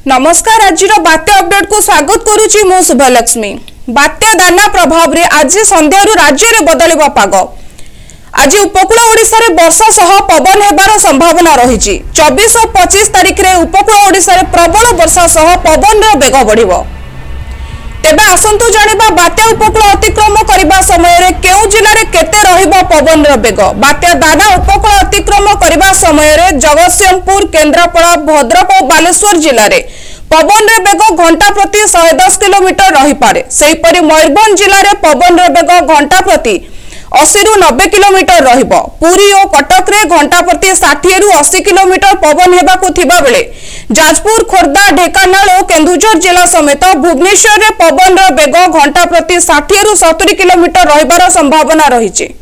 नमस्कार। आज बात्या अपडेट को स्वागत करुची मो शुभलक्ष्मी। बात्या दाना प्रभाव रे आज संध्यारू राज्य रे बदलिबा पाग। आज उपकूल ओडिशा रे वर्षा सह पवन हेबार संभावना रही। 24 और 25 तारिख रे उपकूल ओडिशा रे प्रबल वर्षा सह पवन रे बेग बढ़िबो। तेबे आसंतु जानिबा बात्या उपकूल अतिक्रम करबा समय रे केउ जिल्ला रे केते रहिबो पवन रे बेग। बात्या दाना उपकूल अतिक्रम करबा समय रे जगतसिंहपुर, केन्द्रापड़ा, भद्रक और बालेश्वर जिल्ला रे पवन रे बेग घंटा प्रति 110 किलोमीटर रही पारे। सेहीपरि मयूरभंज जिल्ला रे पवन रे बेग घंटा प्रति 80 रु 90 किलोमीटर रहिबो। पुरी और कटक रे घंटा प्रति 60 रु 80 किलोमीटर पवन हेबाकु थिबा बेले जाजपुर, खोर्धा, ढेंकानाल और केन्दुझर जिला समेत भुवनेश्वर रे पवन रे बेग घंटा प्रति 60 रु 70 किलोमीटर रहिबार संभावना रहिछि।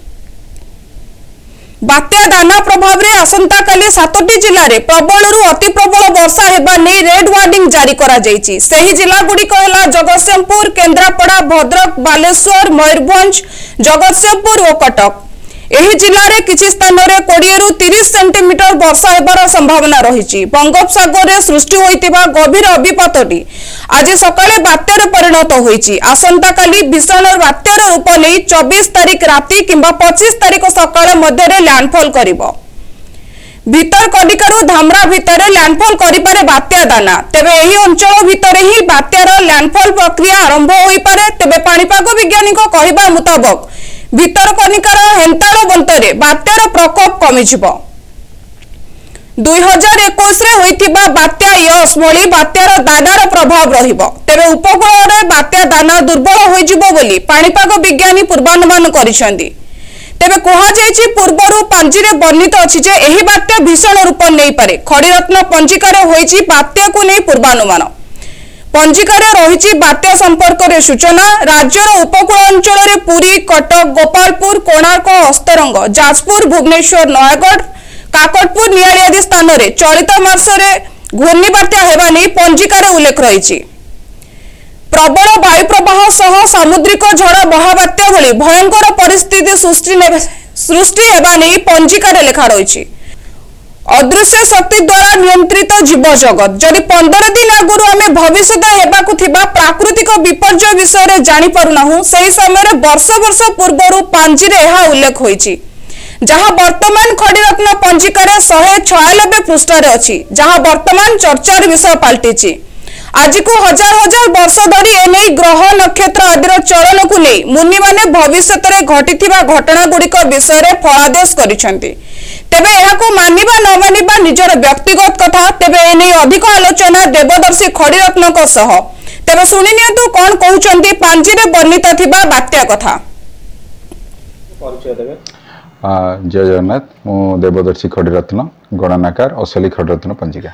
बात्या दाना प्रभाव रे आसंता काली 7टी जिल्ला रे प्रबल रु अति प्रबल वर्षा हेबा नै रेड वार्निंग जारी करा जायछि। सेही जिल्ला गुडी कहला जगतसिंहपुर, केन्द्रापड़ा, भद्रक, बालेश्वर, मयूरभंज, जगतसिंहपुर और कटक। एही जिल्ला रे किछि स्थान रे 20 रु 30 सेंटीमीटर वर्षा हेबार संभावना रहिछि। बंगोपसागर रे सृष्टि होइतिबा गभीर अभिपातटी आज सकाळे बात्यार परिणत होइछि। आसंता काली भीषण बात्यार रूप नै 24 तारिख राति किंबा 25 तारिख सकाळ मध्य रे लैंडफॉल करिवो। भीतर कडिकारु धामरा भितर लैंडफॉल करिपारे बात्या दाना। तेबे एही अंचल भितर ही बात्यार लैंडफॉल प्रक्रिया आरंभ होई पारे। तेबे पाणीपाग वैज्ञानिक कहिबा मुताबक भीतर कनिकार हेंताड़ बंतरे बात्यार प्रकोप कमिजिबो। 2021 रे होइतिबा बात्या यश भली बात्यार दानार प्रभाव रहिबो। तेबे उपकूल रे बात्या दाना दुर्बल होइजिबो बोली पाणीपाग विज्ञानी पूर्वानुमान करिसेंती। तेबे कहा जायछि पूर्वरु पांजी रे वर्णित अछि जे एही बात्या भीषण रूप नै पारे। खड़ीरत्न पंजिकार होइछि बात्या को नै पूर्वानुमान। पंजिकार रही बात्या संपर्क रे सूचना। राज्यर उपकूल अंचल रे पुरी, कटक, गोपालपुर, कोणार्क, हस्तरंग, जाजपुर, भुवनेश्वर, नयागढ़, काकटपुर, नियाली आदि स्थान रे चलित मास रे घूर्णी बात्या हेबा नै पंजिकार उल्लेख रही। प्रबल वायु प्रवाह सह सामुद्रिक झड़ महाबात्या भली भयंकर परिस्थिति सृष्टि हेबा नै पंजिकार लेखा रही। अदृश्य शक्ति द्वारा नियंत्रित जीव जगत। जदि 15 दिन आगुरु आमे भविष्य हेबाकु थिबा प्राकृतिक विपर्यय विषय रे जानि पारुनाहु, सेही समय वर्ष वर्ष पूर्वरु पांजी रे एहा उल्लेख होइछि, जहां वर्तमान खड़ीरत्न पंजिकार 196 पृष्ठ रे अछि, जहां वर्तमान चर्चार विषय पाल्टिछि। आज को हजार हजार वर्ष धरी एने ग्रह, नक्षत्र आदिर चलन को नहीं मुनि माने भविष्य रे घटिथिबा घटना गुड़िक विषय रे फलादेश करिसेंती। तेबे एहाको मानिबा न मानिबा निजर व्यक्तिगत कथा। तेबे एने अधिक आलोचना देवदर्शी खड़ीरत्नक सह। तेबे सुनि नियंतु कोन कहउचंती पांजी रे वर्णित थिबा बात्या कथा। परिचय देबे। जय जगन्नाथ। मु देवदर्शी खड़ीरत्न, गणनाकार, असली खड़ीरत्न पंजिका।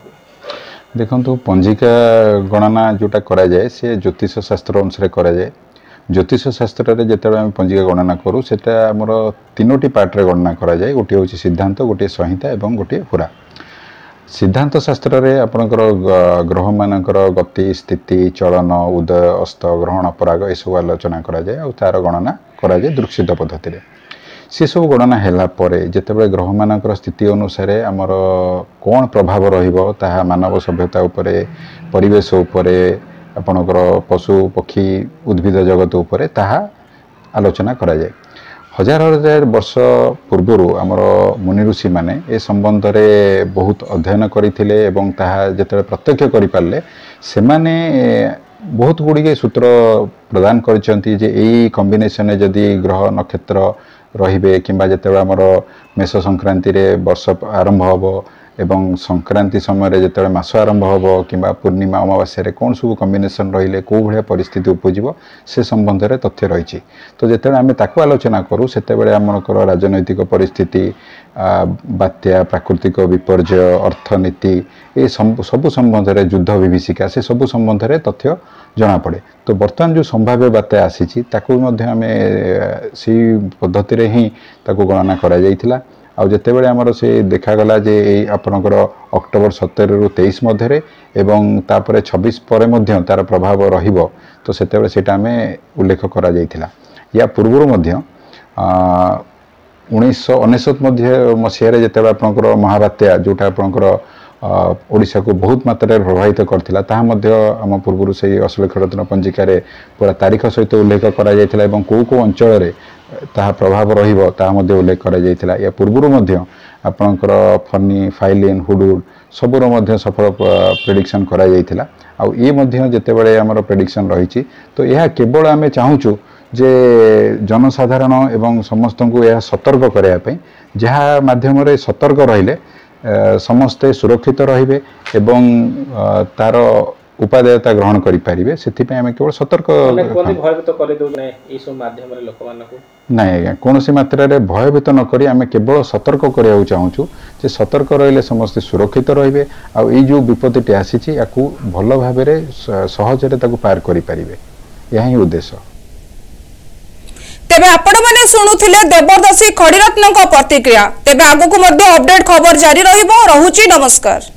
देखो पंजिका गणना जोटा करा जाए से ज्योतिष शास्त्र अनुसार करा जाए। ज्योतिष शास्त्र रे जेतेबे हम पंजिका गणना करू सेटा हमर तीनोटी पार्ट रे गणना करा जाए। गोटे होची सिद्धांत, गोटे संहिता एवं गोटे हुरा। सिद्धांत शास्त्र रे आपनकर ग्रह मानकर गति, स्थिति, चलन, उदय, अस्त, ग्रहण, पराग ए सब आलोचना करा जाए और तार गणना करा जाए दृक्षित पद्धति रे। से सब गणना हैला परे जेतेबे ग्रह मानकर स्थिति अनुसार आमर कौन प्रभाव रहिबो ताहा मानव सभ्यता उपरे, परिवेश उपरे, आपनकर पशु पक्षी उद्भिद जगत उपरे ताहा आलोचना करा जाए। हजार हजार वर्ष पूर्वरु आमर मुनि ऋषि माने ए संबंध रे बहुत अध्ययन करिथिले एवं ताहा जेते प्रत्यक्ष करि पारले से माने बहुत गुडी सूत्र प्रदान करिसेंती जे एई कॉम्बिनेशन रे जदी ग्रह नक्षत्र रहिबे किंबा जेते आमर मेष संक्रांति रे वर्ष आरंभ होबो एवं संक्रांति समय रे जेते मास आरंभ होबो किंबा पूर्णिमा अमावास्या रे कोन सब कॉम्बिनेशन रहिले को भलिया परिस्थिति उपजिबो से संबंध रे तथ्य रहिछि। तो जेते आमे ताकू आलोचना करू सेते बेले आमरकर राजनैतिक परिस्थिति, बात्या, प्राकृतिक विपर्यय, अर्थनीति ए सब संबंध रे युद्ध विभीषिका से सब संबंध रे तथ्य जना पड़े। तो वर्तमान जो संभाव्य बात्या आसी ताकू मध्य आमे सी पद्धति रे ही ताकू गणना करा जाइथिला। आउ जेते बेले हमर से देखा गला जे ए आपनकर अक्टोबर 17 रु 23 मध्य रे एवं तापरे 26 परे मध्य तार प्रभाव रहिबो। तो सेते बेले सेटा हमें उल्लेख करा जाइथिला। या पूर्व मध्य 1999 मसीह जिते आपंकर महाबात्या जोटा आपंकर ओडिशा को बहुत मात्रा प्रभावित करथिला ताहा मध्य आम पूर्व से असली खडरत्न पंजिकार पूरा तारीख सहित उल्लेख करा जायतिला एवं को अंचल रे ताहा प्रभाव रहिबो ताहा मध्य उल्लेख करा जायतिला या पूर्व मध्य आपणकर फनी फाइलिन हुडुड सबुर मध्य सफल प्रेडिक्शन करा जायतिला आ ये मध्य जेतेबेले हमर प्रेडिक्शन रहिछि तो यह केवल आमे चाहूछु जे जनसाधारण एवं समस्त को यह सतर्क करने पे जहाँ माध्यम रे सतर्क रहिले समस्ते सुरक्षित रहिबे एवं तार उपादेयता ग्रहण करि पारिबे सेथिपे आमे केवल सतर्क भयभीत करे दउ नै ई सब माध्यम रे लोक मानको नै आज्ञा कोनोसी मात्रा रे भयभीत न करी आमे केवल सतर्क करिया चाहूछु जे सतर्क रहिले समस्ते सुरक्षित रहिबे आ ई जो विपत्तिटी आसीछि याकू भलो भाबे रे सहज रे ताकू पार करि पारिबे यही उद्देश्य। तेबे आपण माने सुनुथिले देवदर्शी खड़ीरत्न प्रतिक्रिया। तेबे आगो को मध्य अपडेट खबर जारी रहिबो। रहुची नमस्कार।